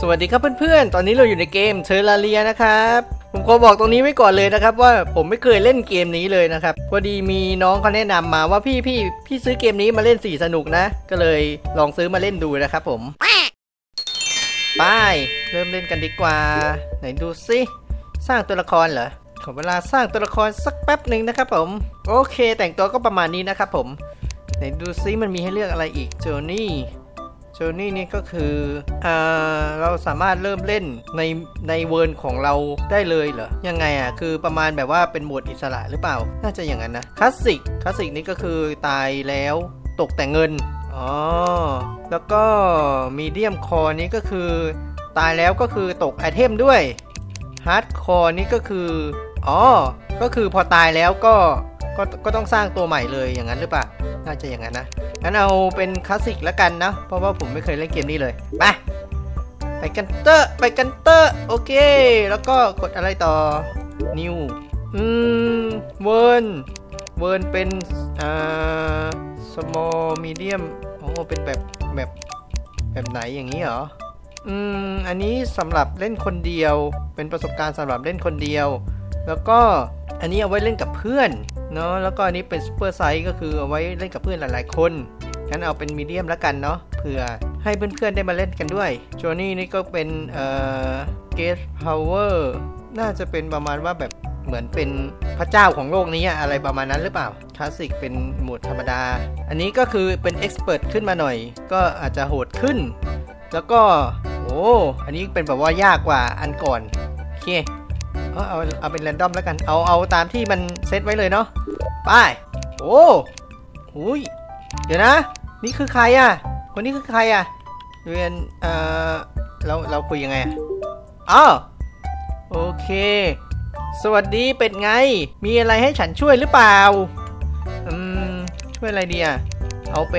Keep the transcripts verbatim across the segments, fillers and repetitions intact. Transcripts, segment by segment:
วัสดีครับเพื่อนๆตอนนี้เราอยู่ในเกมเทอร์ราเรียนะครับผมขอบอกตรงนี้ไว้ก่อนเลยนะครับว่าผมไม่เคยเล่นเกมนี้เลยนะครับพอดีมีน้องเขาแนะนำมาว่าพี่พี่พี่ซื้อเกมนี้มาเล่นสี่สนุกนะก็เลยลองซื้อมาเล่นดูนะครับผมไปเริ่มเล่นกันดีกว่าไหนดูซิสร้างตัวละครเหรอขอเวลาสร้างตัวละครสักแป๊บหนึ่งนะครับผมโอเคแต่งตัวก็ประมาณนี้นะครับผมไหนดูซิมันมีให้เลือกอะไรอีกโจนี่โจนี่นี่ก็คือเอ่อเราสามารถเริ่มเล่นในในเวิร์นของเราได้เลยเหรอยังไงอ่ะคือประมาณแบบว่าเป็นโหมดอิสระหรือเปล่าน่าจะอย่างนั้นนะคลาสสิกคลาสสิกนี่ก็คือตายแล้วตกแต่งเงินอ๋อแล้วก็มีเดียมคอร์นี่ก็คือตายแล้วก็คือตกไอเทมด้วยฮาร์ดคอร์นี่ก็คืออ๋อก็คือพอตายแล้วก็ก็ก็ต้องสร้างตัวใหม่เลยอย่างนั้นหรือเปล่าน่าจะอย่างนั้นนะงั้นเอาเป็นคลาสสิกแล้วกันนะเพราะว่าผมไม่เคยเล่นเกมนี้เลยไปไปกันเตอร์ไปกันเตอร์โอเคแล้วก็กดอะไรต่อ new อืมเวิร์นเวิร์นเป็นอ่า small medium โอ้เป็นแบบแบบแบบไหนอย่างนี้เหรออืมอันนี้สำหรับเล่นคนเดียวเป็นประสบการณ์สำหรับเล่นคนเดียวแล้วก็อันนี้เอาไว้เล่นกับเพื่อนเนาะแล้วก็อันนี้เป็นซูเปอร์ไซส์ก็คือเอาไว้เล่นกับเพื่อนหลายๆคนงั้นเอาเป็นมีเดียมแล้วกันเนาะเผื่อให้เพื่อนๆได้มาเล่นกันด้วยโจนี่นี่ก็เป็นเอ่อเกสพาวเวอร์น่าจะเป็นประมาณว่าแบบเหมือนเป็นพระเจ้าของโลกนี้อะไรประมาณนั้นหรือเปล่าคลาสสิกเป็นโหมดธรรมดาอันนี้ก็คือเป็นเอ็กซ์เพรสขึ้นมาหน่อยก็อาจจะโหดขึ้นแล้วก็โอ้อันนี้เป็นแบบว่ายากกว่าอันก่อนโอเคเอาเอาเอาเป็นแรนดอมแล้วกันเอาเอาตามที่มันเซตไว้เลยเนาะไปโอ้โหเดี๋ยวนะนี่คือใครอ่ะคนนี้คือใครอ่ะเรียนเอ่อเราเราคุยยังไงอ่ะอ๋อโอเคสวัสดีเป็นไงมีอะไรให้ฉันช่วยหรือเปล่าอืมช่วยอะไรดีอ่ะเอาเป็น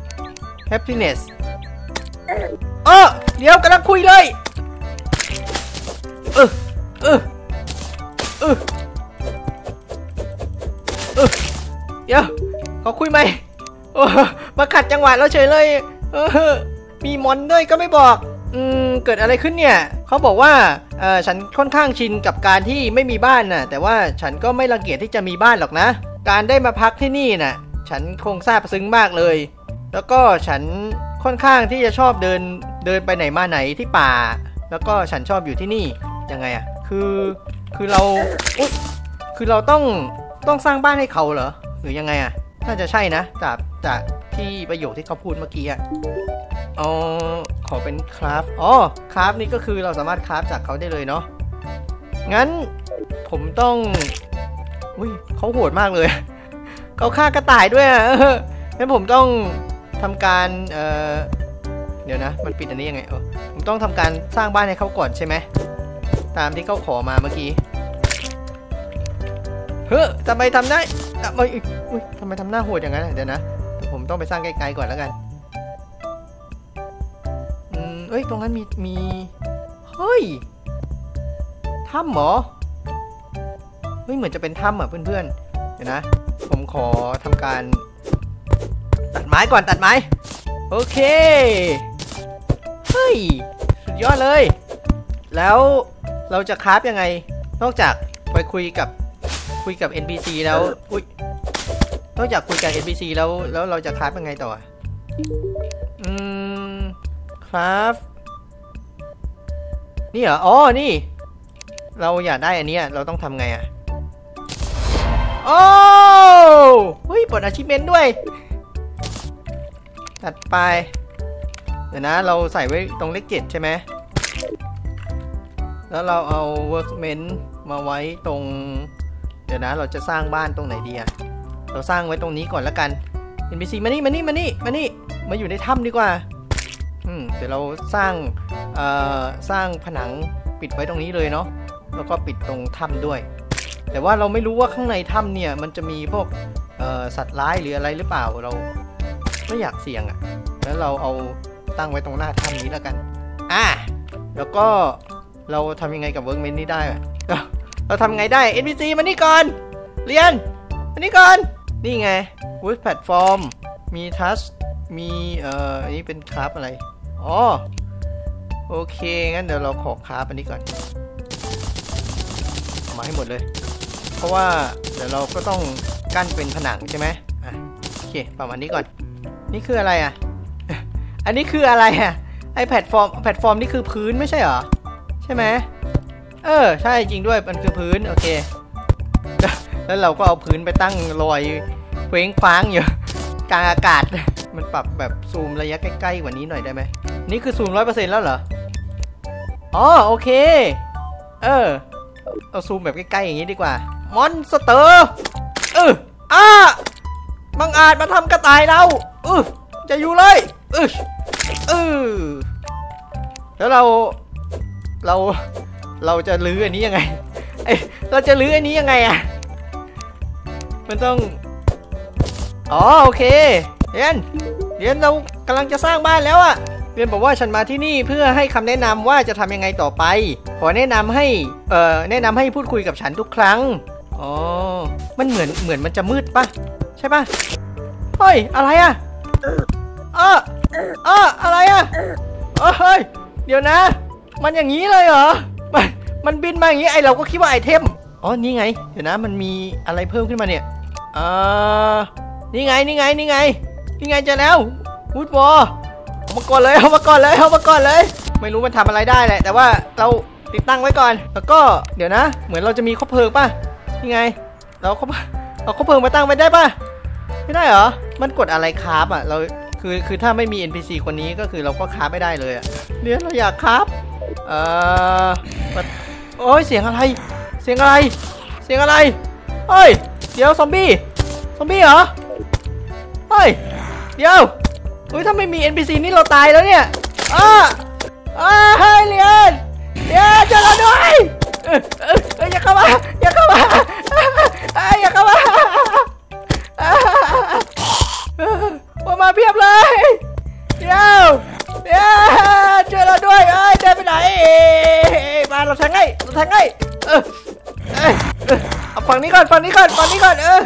happiness เออเดี๋ยวกำลังคุยเลยเออเออเออเออเดี๋ยวขอคุยไหมโอ้มาขัดจังหวะเราเฉยเลยเออมีมอนด้วยก็ไม่บอกอืมเกิดอะไรขึ้นเนี่ยเขาบอกว่าเออฉันค่อนข้างชินกับการที่ไม่มีบ้านน่ะแต่ว่าฉันก็ไม่รังเกียจที่จะมีบ้านหรอกนะการได้มาพักที่นี่น่ะฉันคงซาบซึ้งมากเลยแล้วก็ฉันค่อนข้างที่จะชอบเดินเดินไปไหนมาไหนที่ป่าแล้วก็ฉันชอบอยู่ที่นี่ยังไงอะคือคือเราอุ๊ยคือเราต้องต้องสร้างบ้านให้เขาเหรอหรือยังไงอะน่าจะใช่นะจากจากที่ประโยคที่เขาพูดเมื่อกี้อะอ๋อขอเป็นคราฟอ๋อคราฟนี่ก็คือเราสามารถคราฟจากเขาได้เลยเนาะงั้นผมต้องอุ้ยเขาโหดมากเลยเขาฆ่ากระต่ายด้วยอะงั้นผมต้องทำการเอ่อเดี๋ยวนะมันปิดอันนี้ยังไงเออผมต้องทำการสร้างบ้านให้เขาก่อนใช่ไหมตามที่เขาขอมาเมื่อกี้เฮ้ยทำไมทำได้ทำไมอุ้ยทำไมทำหน้าโหดอย่างนั้นเดี๋ยวนะผมต้องไปสร้างไกลๆก่อนแล้วกันอืมเอ้ยตรงนั้นมีมีเฮ้ยถ้ำเหรอเฮ้ยเหมือนจะเป็นถ้ำอ่ะเพื่อนๆเดี๋ยวนะผมขอทำการตัดไม้ก่อนตัดไม้โอเคเฮ้ยสุดยอดเลยแล้วเราจะคราฟยังไงนอกจากไปคุยกับคุยกับ เอ็น พี ซี แล้วอุ้ยนอกจากคุยกับ เอ็น พี ซี แล้วแล้วเราจะคราฟยังไงต่ออืมคราฟนี่เหรออ๋อนี่เราอยากได้อันนี้เราต้องทำไงอ่ะโอ้เฮ้ยปลด achievement ด้วยตัดไปเดี๋ยวนะเราใส่ไว้ตรงเลขเจ็ดใช่ไหมแล้วเราเอา workbench มาไว้ตรงเดี๋ยวนะเราจะสร้างบ้านตรงไหนดีอะเราสร้างไว้ตรงนี้ก่อนแล้วกัน เอ็น พี ซี มานี่มานี่มานี่มานี่มาอยู่ในถ้ำดีกว่าอืมเดี๋ยวเราสร้างเอ่อสร้างผนังปิดไว้ตรงนี้เลยเนาะแล้วก็ปิดตรงถ้ำด้วยแต่ว่าเราไม่รู้ว่าข้างในถ้ำเนี่ยมันจะมีพวกเอ่อสัตว์ร้ายหรืออะไรหรือเปล่าเราไม่อยากเสี่ยงอะแล้วเราเอาตั้งไว้ตรงหน้าถ้ำนี้แล้วกันอ่ะแล้วก็เราทำยังไงกับเวิร์กเมนต์นี้ได้เราเราทำไงได้ เอ็น พี ซี มานี่ก่อนเรียนมานี่ก่อนนี่ไง Wood Platform มี Touch มีเอ่ออันนี้เป็นคราฟอะไรอ๋อโอเคงั้นเดี๋ยวเราขอคราฟอันนี้ก่อนเอามาให้หมดเลยเพราะว่าเดี๋ยวเราก็ต้องกั้นเป็นผนังใช่ไหมอ่ะโอเคประมาณนี้ก่อนนี่คืออะไรอ่ะ อันนี้คืออะไรอ่ะไอแพลตฟอร์มแพลตฟอร์มนี่คือพื้นไม่ใช่เหรอใช่ไหมเออใช่จริงด้วยมันคือพื้นโอเคแล้วเราก็เอาพื้นไปตั้งลอยเคว้งคว้างอยู่กลางอากาศมันปรับแบบซูมระยะใกล้ๆกว่านี้หน่อยได้ไหมนี่คือซูมร้อยเปอร์เซ็นต์แล้วเหรออ๋อโอเคเออเอาซูมแบบใกล้ๆอย่างนี้ดีกว่ามอนสเตอร์เอออ้าบังอาจมาทำกระต่ายเราเออจะอยู่เลยเออเออแล้วเราเราเราจะลื้ออันนี้ยังไงเอ้เราจะลื้ออันนี้ยังไงอะมันต้องอ๋อโอเคเรียนเรียนเรากำลังจะสร้างบ้านแล้วอะเรียนบอกว่าฉันมาที่นี่เพื่อให้คำแนะนำว่าจะทำยังไงต่อไปขอแนะนำให้เอ่อแนะนำให้พูดคุยกับฉันทุกครั้งอ๋อมันเหมือนเหมือนมันจะมืดปะใช่ปะเฮ้ยอะไรอะเออเอออะไรอะเฮ้ยเดี๋ยวนะมันอย่างนี้เลยเหรอมันมันบินมาอย่างนี้ไอเราก็คิดว่าไอเทมอ๋อนี่ไงเดี๋ยวนะมันมีอะไรเพิ่มขึ้นมาเนี่ยเออนี่ไงนี่ไงนี่ไงนี่ไงเจอแล้ววูดวอลเอามาก่อนเลยเอามาก่อนเลยเอามาก่อนเลยไม่รู้มันทำอะไรได้แหละแต่ว่าเราติดตั้งไว้ก่อนแล้วก็เดี๋ยวนะเหมือนเราจะมีคบเพลิงป่ะนี่ไงเราคบเอาคบเพลิงมาตั้งไว้ได้ป่ะไม่ได้เหรอมันกดอะไรคราฟอ่ะเราคือคือถ้าไม่มี เอ็น พี ซี คนนี้ก็คือเราก็คราฟไม่ได้เลยอ่ะเดี๋ยวเราอยากคราฟเออโอ้ยเสียงอะไรเสียงอะไรเสียงอะไรเฮ้ยเดี๋ยวซอมบี้ซอมบี้เหรอเฮ้ยเดี๋ยวเฮ้ยถ้าไม่มี เอ็น พี ซี นี่เราตายแล้วเนี่ยอ้าอ้าเฮ้ยเลียนเลียนเจอเราด้วยเออเออเอออย่าเข้ามาอย่าเข้ามาอย่าเข้ามาว่ามาเพียบเลยเดี๋ยวเดี๋ยวเจอเราด้วยเอ้ยเดินไปไหนมาเราแทงให้เราแทงให้เออเออเอาฝั่งนี้ก่อนฝั่งนี้ก่อนฝั่งนี้ก่อนเออ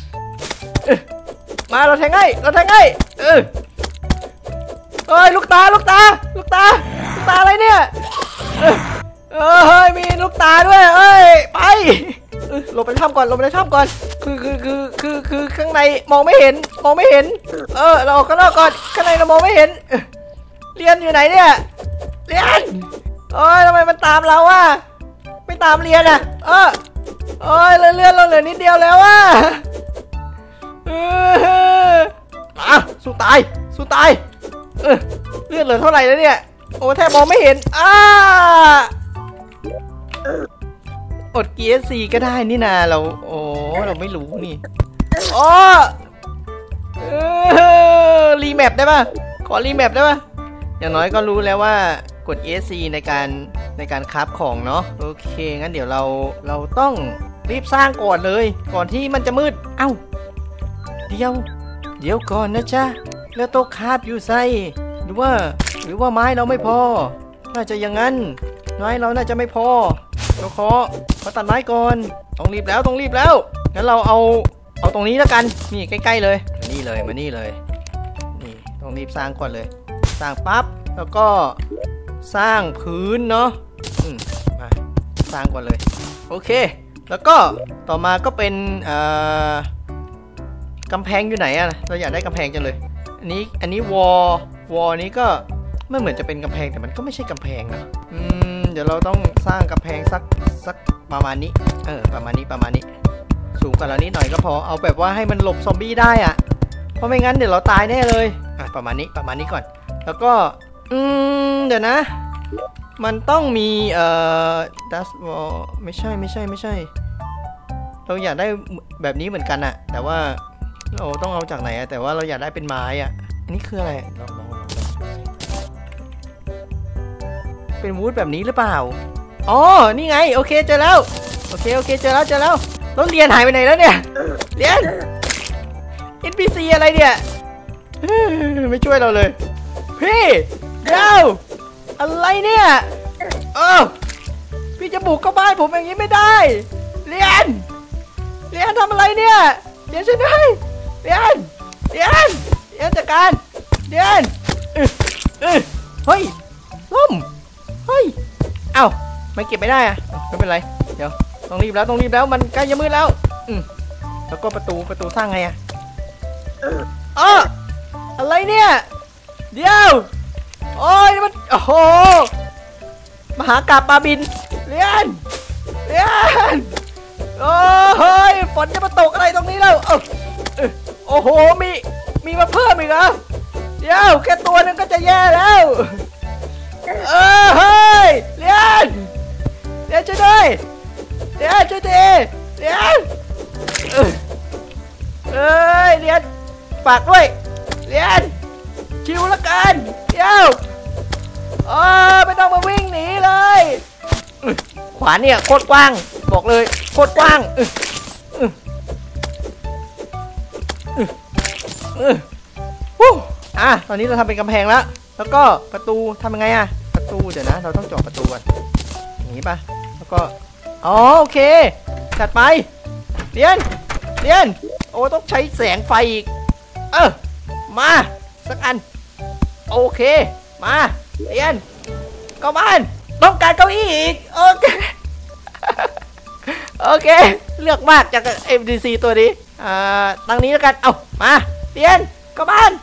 มาเราแทงให้เราแทงให้เออเอ้ยลูกตาลูกตาลูกตาลูกตาอะไรเนี่ยเออเฮ้ยมีลูกตาด้วยเอ้ยไปหลบไปถ้ำก่อนหลบไปในถ้ำก่อนคือคือคือคือคือข้างในมองไม่เห็นมองไม่เห็นเออเราออกข้างนอกก่อนข้างในเรามองไม่เห็นเรียนอยู่ไหนเนี่ยเรียนโอ้ยทำไมมันตามเราวะไม่ตามเรียนอ่ะเออโอ้ยเลื่อนเราเหลือนิดเดียวแล้วว่ะอ่ะสู้ตายสู้ตายเออเลือดเหลือเท่าไหร่แล้วเนี่ยโอ้แทบมองไม่เห็นอ้าอด จี เอส ซี ก็ได้นี่นาเราโอ้เราไม่รู้นี่อ๋อรีแมปได้ป่ะขอรีแมปได้ป่ะอย่างน้อยก็รู้แล้วว่ากด อี เอส ซี ในการในการคราฟของเนาะโอเคงั้นเดี๋ยวเราเราต้องรีบสร้างก่อนเลยก่อนที่มันจะมืดเอ้าเดี๋ยวเดี๋ยวก่อนนะจ๊ะแล้วโต๊ะคราฟอยู่ไซหรือว่าหรือว่าไม้เราไม่พอน่าจะอย่างนั้นไม้เราน่าจะไม่พอเราขอมาตัดไม้ก่อนต้องรีบแล้วต้องรีบแล้วงั้นเราเอาเอาตรงนี้แล้วกันนี่ใกล้ๆเลยมานี่เลยมานี่เลยนี่ต้องรีบสร้างก่อนเลยสร้างปั๊บแล้วก็สร้างพื้นเนาะอืมมาสร้างก่อนเลยโอเคแล้วก็ต่อมาก็เป็นเอ่อกำแพงอยู่ไหนอะเราอยากได้กำแพงจังเลยอันนี้อันนี้วอลวอลนี้ก็ไม่เหมือนจะเป็นกำแพงแต่มันก็ไม่ใช่กำแพงนะอืมเดี๋ยวเราต้องสร้างกำแพงสักสักประมาณนี้เออประมาณนี้ประมาณนี้สูงกว่าเรานิดหน่อยก็พอเอาแบบว่าให้มันหลบซอมบี้ได้อะเพราะไม่งั้นเดี๋ยวเราตายแน่เลยอ่ะประมาณนี้ประมาณนี้ก่อนแล้วก็อืมเดี๋ยวนะมันต้องมีเอ่อดัสวอลไม่ใช่ไม่ใช่ไม่ใช่เราอยากได้แบบนี้เหมือนกันอะแต่ว่าเราต้องเอาจากไหนอะแต่ว่าเราอยากได้เป็นไม้อะอันนี้คืออะไรลองลองลองเป็นวูดแบบนี้หรือเปล่าอ๋อนี่ไงโอเคเจอแล้วโอเคโอเคเจอแล้วเจอแล้วแล้วเรียนหายไปไหนแล้วเนี่ยเรียน เอ็น พี ซี อะไรเนี่ยไม่ช่วยเราเลยพี่เดี๋ยวอะไรเนี่ยเออพี่จะบุกเข้าบ้านผมอย่างนี้ไม่ได้เรียนเรียนทำอะไรเนี่ยเรียนช่วยด้วยเรียนเรียนเรียนจัดการเรียนเฮ้ยล่มไม่เก็บไม่ได้อะไม่เป็นไรเดี๋ยวต้องรีบแล้วต้องรีบแล้วมันใกล้จะมืดแล้วอืมแล้วก็ประตูประตูสร้างไงอะเอออะไรเนี่ยเดี๋ยวโอ้ยมันโอ้โหมหากาบปลาบินเรียนเรียนโอ้เฮ้ยฝนจะมาตกอะไรตรงนี้แล้วโอ้โหมีมีมาเพิ่มอีกเหรอเดี๋ยวแค่ตัวนึงก็จะแย่แล้วเออเฮ้ยเรียนเรียนช่วยด้วยเรียนช่วยทีเรียนเอ้ยเรียนฝากด้วยเรียนชิวละกันเดี๋ยวอ๋อไม่ต้องมาวิ่งหนีเลยขวานเนี่ยโคตรกว้างบอกเลยโคตรกว้างอ่ะตอนนี้เราทำเป็นกำแพงแล้วแล้วก็ประตูทำยังไงอะประตูเดี๋ยวนะเราต้องเจาะประตูก่อนอย่างนี้ป่ะแล้วก็อ๋อโอเคจัดไปเรียนเรียนโอ้ต้องใช้แสงไฟอีกเออมาสักอันโอเคมาเรียนก็บ้านต้องการเก้าอี้อีกโอเคโอเคเลือกมากจาก เอ็ม ดี ซี ตัวนี้อ่าตั้งนี้แล้วกันเอามาเรียนก็บ้าน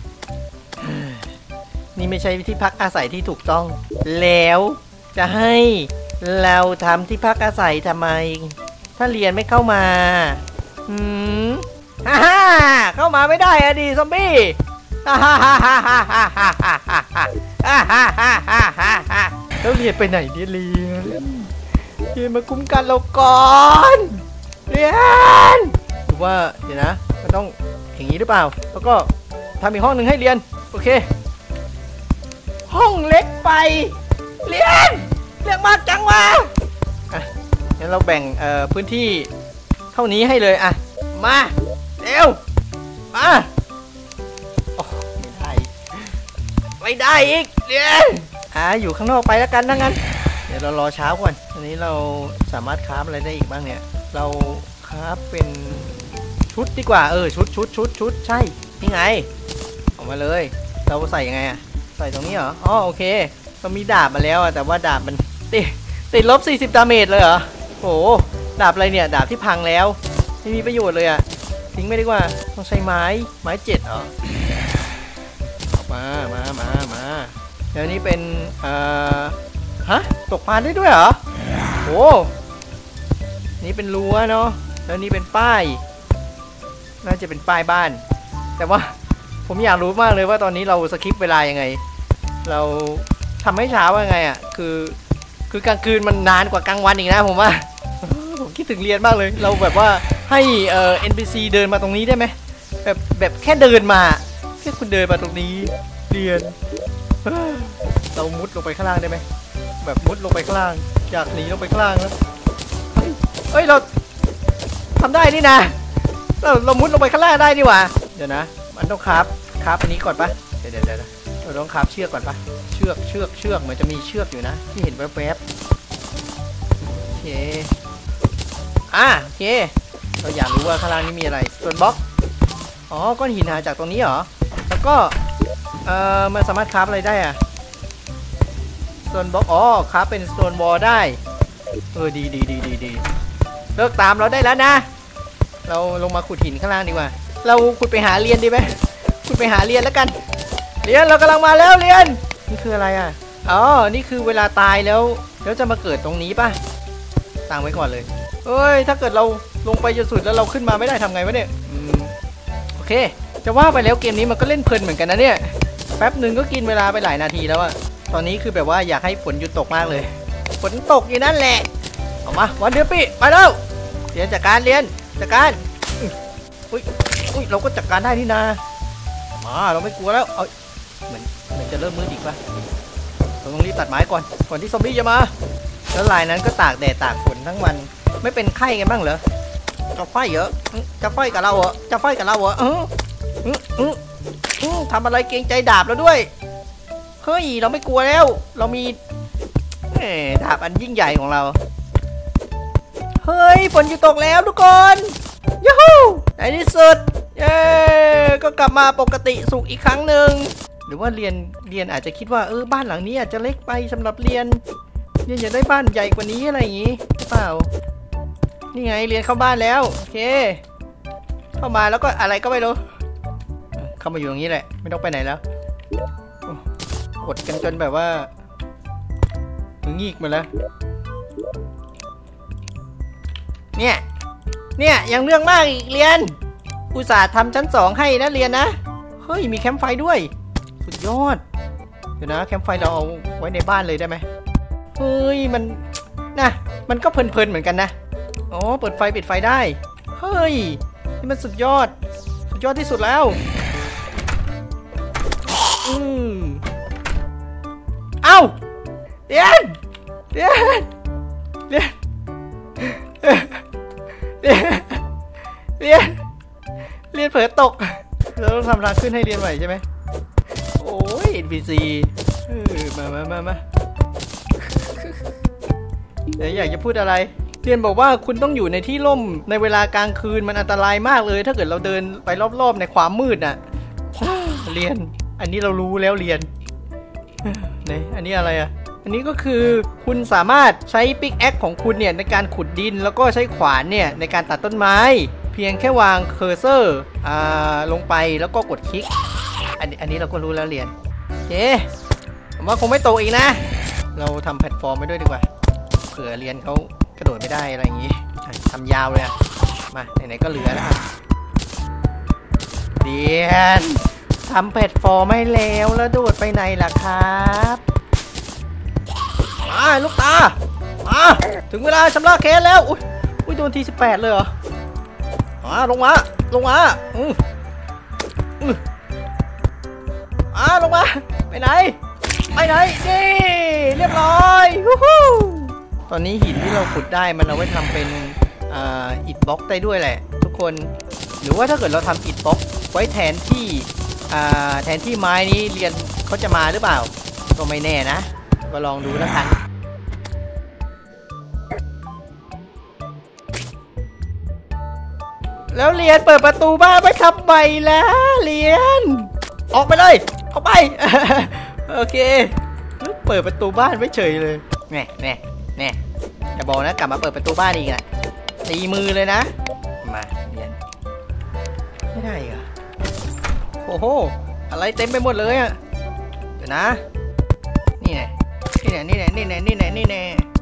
นี่ไม่ใช่ที่พักอาศัยที่ถูกต้องแล้วจะให้เราทำที่พักอาศัยทำไมถ้าเรียนไม่เข้ามาหืมฮ่าฮ่าเข้ามาไม่ได้อะดิซอมบี้ฮ่าฮ่าฮ่าฮ่าฮ่าฮ่าฮ่าฮ่าฮ่าฮ่าฮ่าฮ่าฮ่าฮ่าแล้วเรียนไปไหนเนี่ยเรียนเรียนมาคุ้มกันเราก่อนเรียนหรือว่าเดี๋ยวนะมันต้องอย่างนี้หรือเปล่าแล้วก็ทำอีกห้องหนึ่งให้เรียนโอเคห้องเล็กไปเรียนเรียกมากจังวะอ่ะงั้นเราแบ่งเอ่อพื้นที่เท่านี้ให้เลยอ่ะมาเร็วมาโอ้ไม่ได้ไม่ได้อีกเรียนอ่ะอยู่ข้างนอกไปแล้วกันทั้งนั้นเดี๋ยวเรารอเช้าก่อนอันนี้เราสามารถคราฟอะไรได้อีกบ้างเนี่ยเราคราฟเป็นชุดดีกว่าเออชุดชุดชุดชุดใช่นี่ไงออกมาเลยเราใส่ยังไงอะใส่ตรงนี้เหรออ๋อโอเคเรามีดาบมาแล้วอะแต่ว่าดาบมันติดติดลบสี่สิบดาเมจเลยเหรอโอ้ดาบอะไรเนี่ยดาบที่พังแล้วไม่มีประโยชน์เลยอะทิ้งไม่ดีกว่าต้องใช้ไม้ไม้เจ็ดเหรอมามามามาแล้วนี่เป็นเอ่อฮะตกปลาได้ด้วยเหรอโอ้นี่เป็นรั้วเนาะแล้วนี่เป็นป้ายน่าจะเป็นป้ายบ้านแต่ว่าผมอยากรู้มากเลยว่าตอนนี้เราสคิปเวลายังไงเราทำให้เช้าว่าไงอ่ะคือคือกลางคืนมันนานกว่ากลางวันอีกนะผมว่าผมคิดถึงเรียนมากเลยเราแบบว่าให้เอ่อ เอ็น พี ซี เดินมาตรงนี้ได้ไหมแบบแบบแค่เดินมาแค่คุณเดินมาตรงนี้เรียนเรามุดลงไปข้างล่างได้ไหมแบบมุดลงไปข้างล่างอยากหนีลงไปข้างล่างแล้วเฮ้ยเราทำได้นี่นะเราเรามุดลงไปข้างล่างได้ดีกว่าเดี๋ยวนะมันต้องคราฟคราฟอันนี้ก่อนปะเดี๋ยวเดี๋ยวเดี๋ยวเราต้องคราฟเชือกก่อนปะเชือกเชือกเชือกเหมือนจะมีเชือกอยู่นะที่เห็นแวบๆโอเคอ่ะโอเคเราอยากรู้ว่าข้างล่างนี้มีอะไรสโตนบล็อกอ๋อก้อนหินหาจากตรงนี้เหรอแล้วก็เอ่อมันสามารถคราฟอะไรได้อะสโตนบล็อกอ๋อคราฟเป็นสโตนวอลได้เออดีดีดีดีดีเลิกตามเราได้แล้วนะเราลงมาขุดหินข้างล่างดีกว่าเราขุดไปหาเรียนดีไหมขุดไปหาเรียนแล้วกันเรียนเรากำลังมาแล้วเรียนนี่คืออะไรอ่ะอ๋อนี่คือเวลาตายแล้วแล้วจะมาเกิดตรงนี้ป่ะตั้งไว้ก่อนเลยเอ้ยถ้าเกิดเราลงไปจนสุดแล้วเราขึ้นมาไม่ได้ทำไงวะเนี่ยอืมโอเคจะว่าไปแล้วเกมนี้มันก็เล่นเพลินเหมือนกันนะเนี่ยแป๊บหนึ่งก็กินเวลาไปหลายนาทีแล้วอะตอนนี้คือแบบว่าอยากให้ฝนหยุดตกมากเลยฝนตกอยู่นั่นแหละออกมาวันเดือนปีไปแล้วเรียนจัดการเรียนจัดการอุ้ยอุ้ยเราก็จัดการได้นี่นามาเราไม่กลัวแล้วเอาเหมือนเหมือนจะเริ่มมืดอีกป่ะเราต้องรีบตัดไม้ก่อนก่อนที่ซอมบี้จะมาแล้วลายนั้นก็ตากแดดตากฝนทั้งวันไม่เป็นไข้กันบ้างเหรอจะไฟเหรอจะไฟกับเราเหรอจะไฟกับเราเหรอทำอะไรเกรงใจดาบเราด้วยเฮ้ยเราไม่กลัวแล้วเรามีดาบอันยิ่งใหญ่ของเราเฮ้ยฝนอยู่ตกแล้วทุกคนยูฮูในที่สุดเย้ก็กลับมาปกติสุขอีกครั้งหนึ่งหรือว่าเรียนเรียนอาจจะคิดว่าเออบ้านหลังนี้อาจจะเล็กไปสำหรับเรียนเรียนอยากได้บ้านใหญ่กว่านี้อะไรอย่างงี้หรือเปล่านี่ไงเรียนเข้าบ้านแล้วโอเคเข้ามาแล้วก็อะไรก็ไม่รู้เข้ามาอยู่ตรงนี้แหละไม่ต้องไปไหนแล้วกดกันจนแบบว่างีกมาแล้วเนี่ยเนี่ยยังเรื่องมากอีกเรียนอุตส่าห์ทำชั้นสองให้นะเรียนนะเฮ้ยมีแคมป์ไฟด้วยสุดยอดเดี๋ยวนะแคมป์ไฟเราเอาไว้ในบ้านเลยได้ไหมเฮ้ยมันนะมันก็เพลินๆเหมือนกันนะอ๋อเปิดไฟปิดไฟได้เฮ้ยนี่มันสุดยอดสุดยอดที่สุดแล้วอืมเอ้าเรียนเรียนเรียนเรียนเรียนเรียนเผลอตกเราต้องทำทางขึ้นให้เรียนใหม่ใช่ไหมโอ้ย เอ็น พี ซี มามามามาเดี๋ยวอยากจะพูดอะไรเรียนบอกว่าคุณต้องอยู่ในที่ร่มในเวลากลางคืนมันอันตรายมากเลยถ้าเกิดเราเดินไปรอบๆในความมืดน่ะเรียนอันนี้เรารู้แล้วเรียนเนี่ยอันนี้อะไรอ่ะอันนี้ก็คือคุณสามารถใช้ปิกแอคของคุณเนี่ยในการขุดดินแล้วก็ใช้ขวานเนี่ยในการตัดต้นไม้เพียงแค่วางเคอร์เซอร์อ่าลงไปแล้วก็กดคลิกอันนี้อันนี้เราก็รู้แล้วเรียนโอเคผมว่าคงไม่โตอีกนะเราทำแพลตฟอร์มไปด้วยดีกว่าเผื่อเรียนเขากระโดดไม่ได้อะไรอย่างงี้ทำยาวเลยมาไหนๆก็เหลือแล้วเรียนทำแพลตฟอร์มให้แล้วแล้วโดดไปไหนล่ะครับมาลูกตามาถึงเวลาชำระแค้นแล้วอุ้ยอุ้ยโดนทีสิบแปดเลยเหรอมาลงมาลงมาอืออืออ่าลงมาไปไหนไปไหนนี่เรียบร้อยฮู้ฮู้ตอนนี้หินที่เราขุดได้มันเอาไว้ทำเป็นอ่าอิฐบล็อกได้ด้วยแหละทุกคนหรือว่าถ้าเกิดเราทำอิฐบล็อกไว้แทนที่อ่าแทนที่ไม้นี้เรียนเขาจะมาหรือเปล่าก็ไม่แน่นะมาลองดูแล้วกันแล้วเรียนเปิดประตูบ้านไปขับใบแล้วเรียนออกไปเลยเข้าไปโอเคเปิดประตูบ้านไม่เฉยเลยแน่แน่แน่อย่าบอกนะกลับมาเปิดประตูบ้านอีกนะตีมือเลยนะมาเรียนไม่ได้เหรอโอ้โหอะไรเต็มไปหมดเลยอ่ะเดี๋ยวนะนี่ไงนี่ไงนี่ไงนี่ไงนี่ไงนี่ไง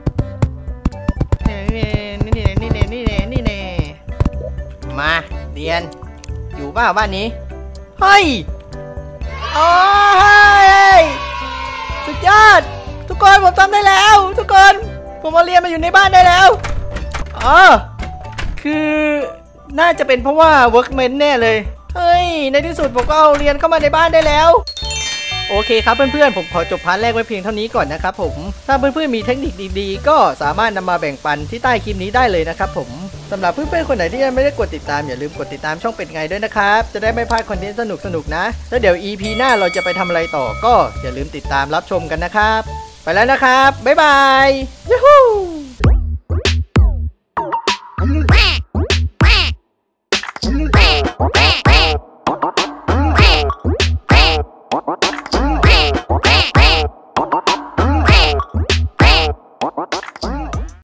นี่ไงนี่ไงนี่ไงนี่ไงนี่ไงมาเรียนอยู่บ้านบ้านนี้เฮ้ยโอ้ยสุดยอดทุกคนผมทำได้แล้วทุกคนผมมาเรียนมาอยู่ในบ้านได้แล้วอ๋อคือน่าจะเป็นเพราะว่า workman แน่เลยเฮ้ยในที่สุดผมก็เอาเรียนเข้ามาในบ้านได้แล้วโอเคครับเพื่อนๆผมขอจบพาร์ทแรกไว้เพียงเท่านี้ก่อนนะครับผมถ้าเพื่อนๆมีเทคนิคดีๆก็สามารถนำมาแบ่งปันที่ใต้คลิปนี้ได้เลยนะครับผมสำหรับเพื่อนๆคนไหนที่ยังไม่ได้กดติดตามอย่าลืมกดติดตามช่องเป็ดไงด้วยนะครับจะได้ไม่พลาดคอนเทนต์สนุกๆนะแล้วเดี๋ยว อี พี หน้าเราจะไปทำอะไรต่อก็อย่าลืมติดตามรับชมกันนะครับไปแล้วนะครับบ๊ายบายยูฮู